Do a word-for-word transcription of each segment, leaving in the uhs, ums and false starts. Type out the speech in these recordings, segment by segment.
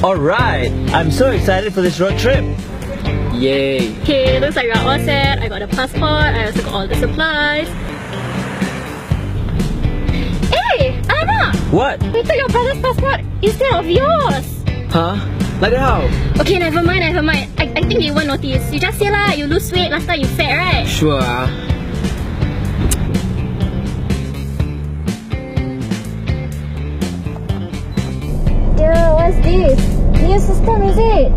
Alright, I'm so excited for this road trip. Yay! Okay, looks like we're all set. I got a passport, I also got all the supplies. Hey, Anna! What? We took your brother's passport instead of yours! Huh? Like how? Okay, never mind, never mind. I, I think you won't notice. You just say lah, you lose weight, last time you fat, right? Sure. Yeah, what's this? New system, is it?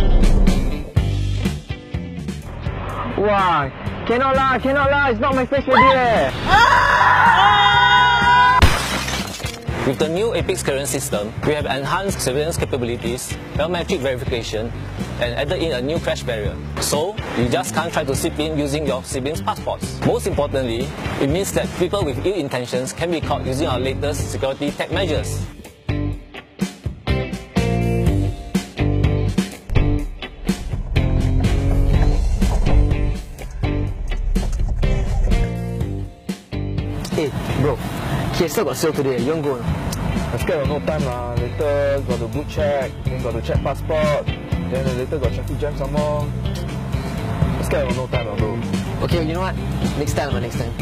Wow, cannot lah, cannot lah, it's not my face already. With the new APICS current system, we have enhanced surveillance capabilities, biometric verification, and added in a new crash barrier. So, you just can't try to slip in using your siblings' passports. Most importantly, it means that people with ill intentions can be caught using our latest security tech measures. Hey, bro, K S L got sale today, you want go? I scared no time lah. Later got to book check, then got to check passport, then later got traffic jam some more. I scared no time lah, bro. Okay, you know what? Next time, next time.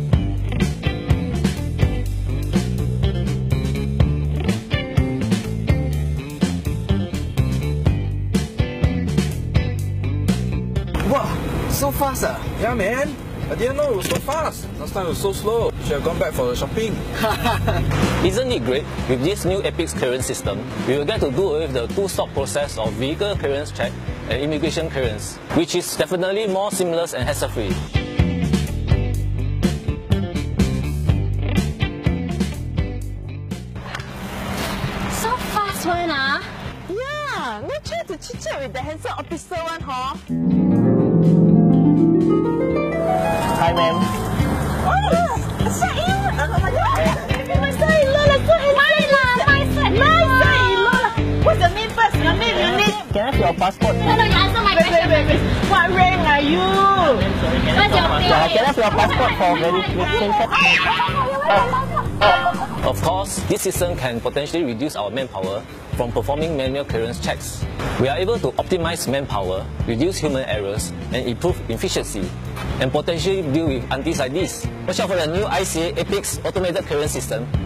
Wow, so fast ah! Yeah, man. I didn't know it was so fast. Last time it was so slow. Should have gone back for the shopping. Isn't it great? With this new APICS clearance system, we will get to do away with the two-stop process of vehicle clearance check and immigration clearance, which is definitely more seamless and hassle-free. So fast one, ah? Yeah, no try to chit-chat with the handsome officer one, huh? Hi, ma'am. Oh, Sa'il! Oh my God! My Sa'il, Lola, Sa'il! My lah, my Sa'il! My Sa'il, Lola! What's your name first? Your name, your name? Can I have your passport? No, no, you answer my Wait, wait, question. wait, wait. What rank are you? What's your Can I pay? have your passport for verification? Of course, this system can potentially reduce our manpower from performing manual clearance checks. We are able to optimize manpower, reduce human errors, and improve efficiency, and potentially deal with aunties like this. Watch out for the new I C A APICS automated clearance system